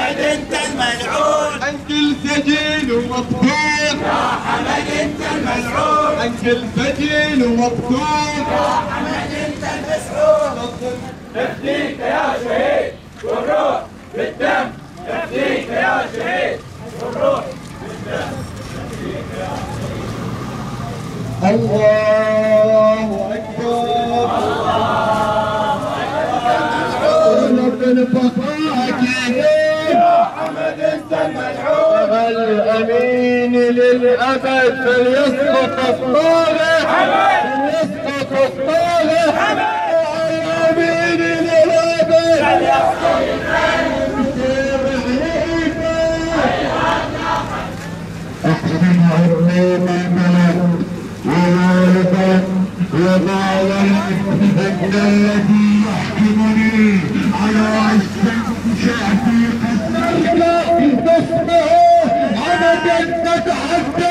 حمد انت الملعون، عن كل سجين ومطحون. يا حمد انت الملعون، عن كل سجين ومطحون. يا حمد انت المسعون. نفديك يا شهيد والروح بالدم، نفديك يا شهيد والروح بالدم، نفديك يا شهيد. الله أكبر. بالبقاء يا حمد انت الملعون، الأمين للأبد فليسقط الطالح، فليسقط الطالح، الأمين للأبد فليسقط أحسن عظيم البلد ووالدا وضاولا أنت الذي يحكمني على عزة شعبي قد نسمع عبدا تتحدى